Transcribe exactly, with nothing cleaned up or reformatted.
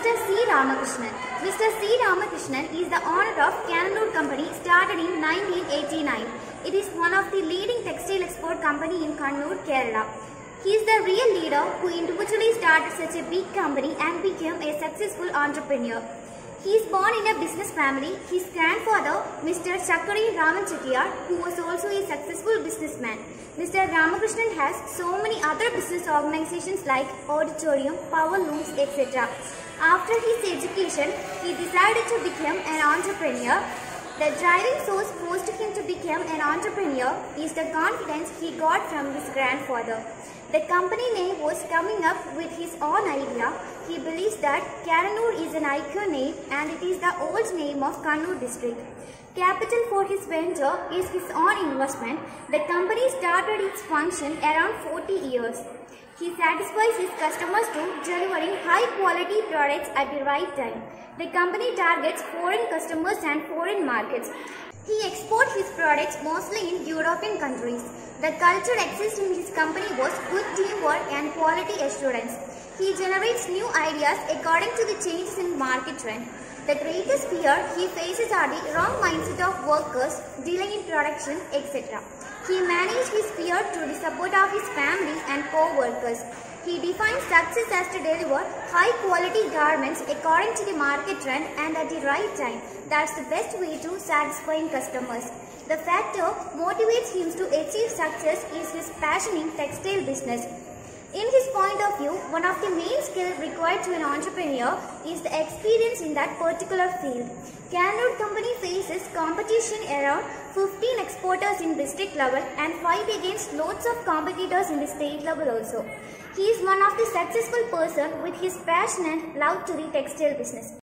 Mister C. Ramakrishnan. Mister C. Ramakrishnan is the owner of Kannur Company started in nineteen eighty-nine. It is one of the leading textile export company in Kannur, Kerala. He is the real leader who individually started such a big company and became a successful entrepreneur. He is born in a business family. His grandfather, Mister Chakri Raman Chettiar, who was also a successful businessman. Mister Ramakrishnan has so many other business organizations like Auditorium, Power Looms, et cetera. After his education, he decided to become an entrepreneur. The driving force forced him to become an entrepreneur is the confidence he got from his grandfather. The company name was coming up with his own idea. He believes that Kannur is an icon name and it is the old name of Kannur district. Capital for his venture is his own investment. The company started its function around forty years. He satisfies his customers to delivering high quality products at the right time. The company targets foreign customers and foreign markets. He exports his products mostly in European countries. The culture exists in his company was good teamwork and quality assurance. He generates new ideas according to the changes in market trend. The greatest fear he faces are the wrong mindset of workers, delay in production, et cetera. He managed his fear through the support of his family and co-workers. He defines success as to deliver high quality garments according to the market trend and at the right time. That's the best way to satisfying customers. The factor motivates him to achieve success is his passion in textile business. In his point of view, one of the main skills required to an entrepreneur is the experience in that particular field. Kannur Company faces competition around fifteen exporters in district level and fight against loads of competitors in the state level also. He is one of the successful person with his passion and love to the textile business.